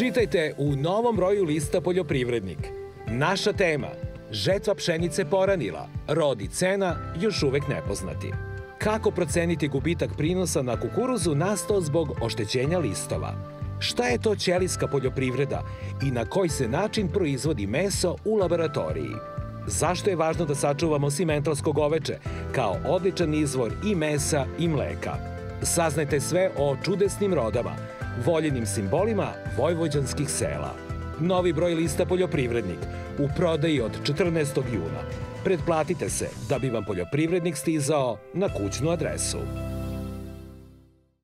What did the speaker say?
Čitajte u novom broju lista Poljoprivrednik. Naša tema – žetva pšenice poranila, rod i cena još uvek nepoznati. Kako proceniti gubitak prinosa na kukuruzu nastao zbog oštećenja listova? Šta je to ćelijska poljoprivreda i na koji se način proizvodi meso u laboratoriji? Zašto je važno da sačuvamo simentalsko goveče kao odličan izvor i mesa i mleka? Saznajte sve o čudesnim rodama, voljenim simbolima vojvođanskih sela. Novi broj lista Poljoprivrednik u prodaji od 14. juna. Pretplatite se da bi vam Poljoprivrednik stizao na kućnu adresu.